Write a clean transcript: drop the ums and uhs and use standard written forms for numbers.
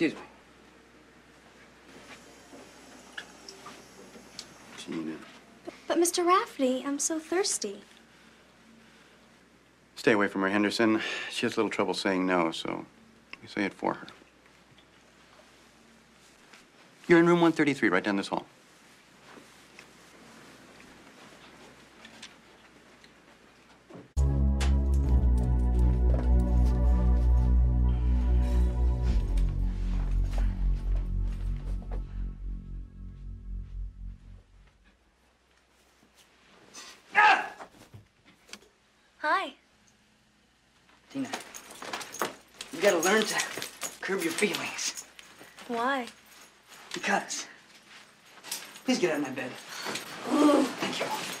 Excuse me. Gina. But Mr. Rafferty, I'm so thirsty. Stay away from her, Henderson. She has a little trouble saying no, so you say it for her. You're in room 133, right down this hall. Hi. Tina, you gotta learn to curb your feelings. Why? Because. Please get out of my bed. Thank you.